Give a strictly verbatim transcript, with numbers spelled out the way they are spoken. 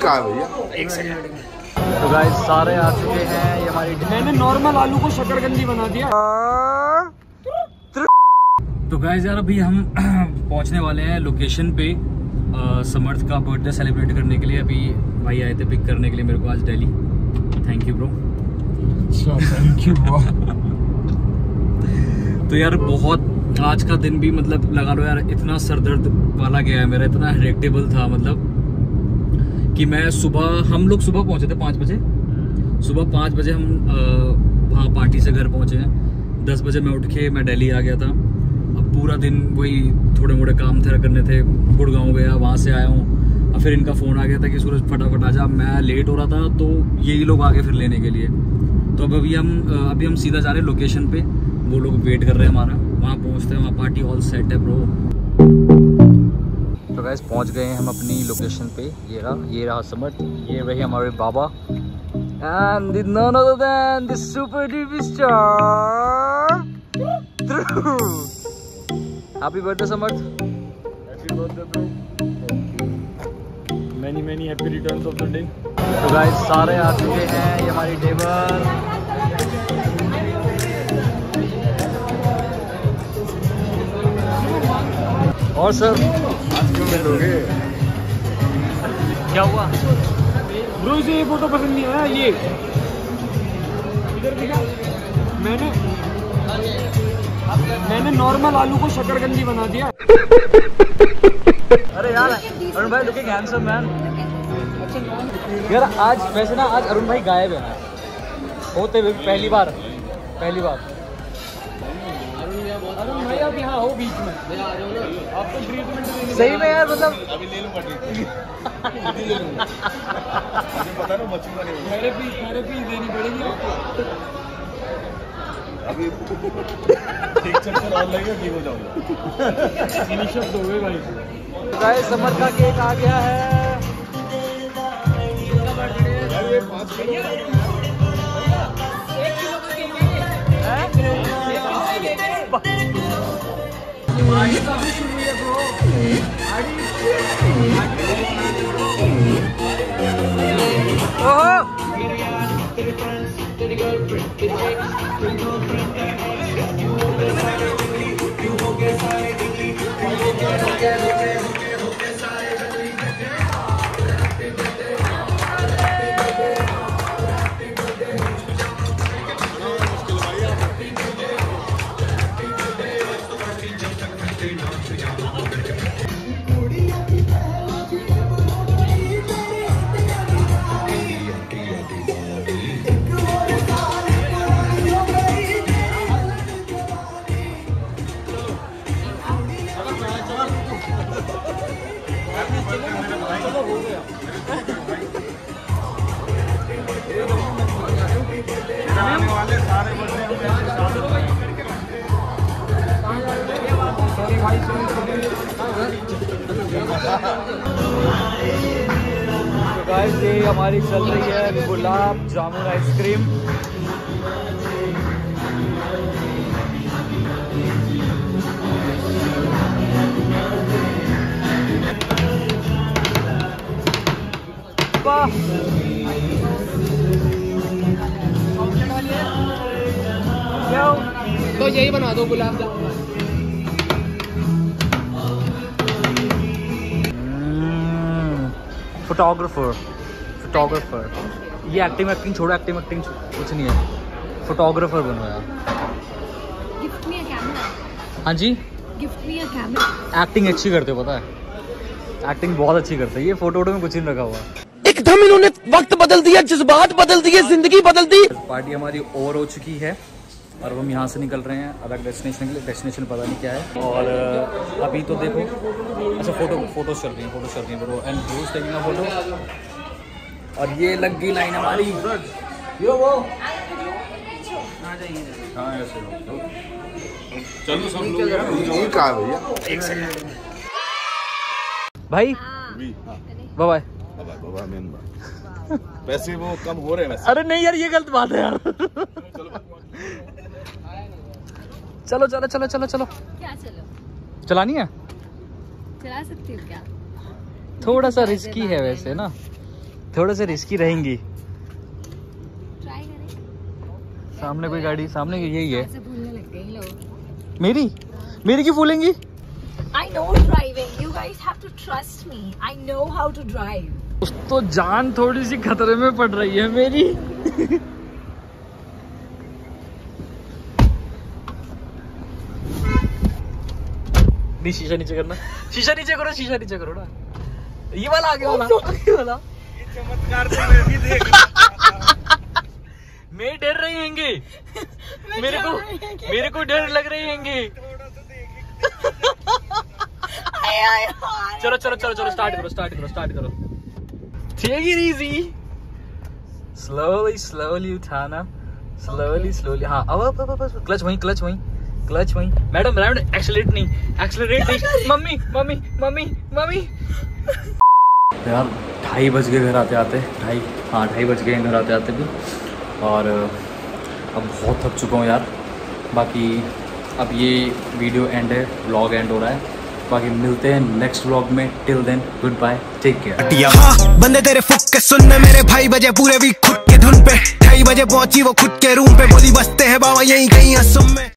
कहा भैया? एक सेकंड। तो गाइस सारे आ चुके हैं। ये हमारी मैंने नॉर्मल आलू को शकरकंदी बना दिया। तो गाइस यार अभी हम पहुंचने वाले हैं लोकेशन पे आ, समर्थ का बर्थडे सेलिब्रेट करने के लिए। अभी भाई आए थे पिक करने के लिए मेरे को आज दिल्ली। Thank you bro. अच्छा थैंक यू ब्रो। तो यार बहुत आज का दिन भी मतलब लगा लो यार इतना सरदर्द वाला गया है मेरा, इतना हेडेक्टेबल था मतलब कि मैं सुबह हम लोग सुबह पहुंचे थे पाँच बजे। सुबह पाँच बजे हम वहाँ पार्टी से घर पहुंचे हैं। दस बजे मैं उठ के मैं दिल्ली आ गया था। अब पूरा दिन वही थोड़े मोड़े काम थे करने थे। गुड़गांव गया, वहाँ से आया हूँ। अब फिर इनका फ़ोन आ गया था कि सूरज फटाफट आ जा। मैं लेट हो रहा था तो यही लोग आगे फिर लेने के लिए। तो अब अभी हम अभी हम सीधा जा रहे हैं लोकेशन पे। वो लोग वेट कर रहे हैं हमारा। वहाँ पहुँचते हैं, वहाँ पार्टी ऑल सेट है ब्रो। तो गाइस पहुँच गए हैं हम अपनी लोकेशन पे। ये रहा ये रहा समर्थ, ये रही हमारे बाबा and none other than the super duper star Dhruv. Happy birthday Samarth. Happy birthday bro. Many many happy returns of the day. तो गाइस सारे आ चुके हैं। ये हमारी टेबल। और सर आज क्यों मिलोगे? क्या हुआ ब्रो इसे ये फोटो पसंद नहीं आया। ये इधर दिखा। मैंने मैंने नॉर्मल आलू को शकरकंदी बना दिया। अरे यार अरुण भाई लुकिंग हैंडसम मैन। यार आज वैसे ना आज अरुण भाई गायब है होते हुए पहली बार पहली बार अरुण भाई आप यहाँ हो बीच में। आपको ट्रीटमेंट सही में यार मतलब अभी ले लूंगा ट्रीटमेंट। ले लूंगा। मुझे पता ना बचूंगा नहीं। थेरेपी थेरेपी देनी पड़ेगी। अभी ठीक चक्कर और लगेगा ठीक हो जाऊंगा। फिनिशअप दोगे भाई। गाइस समर का केक आ गया है। ये पाँच किलो तो गाइस ये हमारी चल रही है गुलाब जामुन आइसक्रीम। तो यही बना दो गुलाब जामुन। फोटोग्राफर फोटोग्राफर ये एक्टिंग एक्टिंग छोड़ो। एक्टिंग एक्टिंग कुछ नहीं है। फोटोग्राफर बनो यार। Gift me a camera. हाँ जी gift me a camera. Acting अच्छी करते हो पता है। एक्टिंग बहुत अच्छी करते हैं। ये फोटो वोटो में कुछ नहीं रखा हुआ। एकदम इन्होंने वक्त बदल दिया, जज्बात बदल दिए, जिंदगी बदल दी। पार्टी हमारी ओवर हो चुकी है और हम यहाँ से निकल रहे हैं अलग डेस्टिनेशन के लिए। डेस्टिनेशन पता नहीं क्या है। और अभी तो देखो अच्छा फोटो फोटोज चल रही हैं फोटोज चल रही हैं bro and bros taking a photo. और ये लग गई लाइन हमारी। यो वो आ जाइए। हाँ ऐसे चलो सब लोग कहा भैया? एक सेकंड भाई बाय बाय बाबा मेन पैसे वो कम हो रहे हैं वैसे। अरे नहीं यार ये गलत बात है यार। चलो चलो चलो चलो चलो क्या चलो चलानी है। चला सकती हूँ क्या? थोड़ा सा रिस्की है वैसे ना। थोड़े से रिस्की रहेंगी। ट्राई करें। सामने कोई गाड़ी, सामने यही है। ऐसे भूलने लग गए लोग। मेरी मेरी की फूलेंगी। I know driving. You guys have to trust me. I know how to drive. तो जान थोड़ी सी खतरे में पड़ रही है मेरी। नहीं, शीशा नीचे करना, शीशा नीचे करो, शीशा नीचे करो ना। ये वाला आगे वाला, आगे वाला। ये चमत्कार तो मैं भी देख रहा। मैं डर रही हैंगे, मेरे को मेरे को डर लग रही हैंगे। चलो चलो चलो चलो स्टार्ट करो, स्टार्ट करो, स्टार्ट करो। Take it easy, slowly slowly उठाना, स्लोली स्लोली। हाँ अब अब अब अब क्लच वहीं, क्लच वहीं, क्लच वहीं। मैडम मैडम एक्सेलरेट नहीं, एक्सेलरेट नहीं। Mummy mummy mummy mummy. यार ढाई बज गए घर आते आते, ढाई हाँ ढाई बज गए घर आते आते भी। और अब बहुत थक चुका हूँ यार। बाकी अब ये वीडियो एंड है, व्लॉग एंड हो रहा है। बाकी मिलते हैं नेक्स्ट व्लॉग में। Till then goodbye, take care. यहाँ बंदे तेरे फुक के सुनने मेरे भाई बजे पूरे भी खुद के धुन पे। ढाई बजे पहुंची वो खुद के रूम पे, बोली बसते हैं बाबा यहीं कहीं असम में।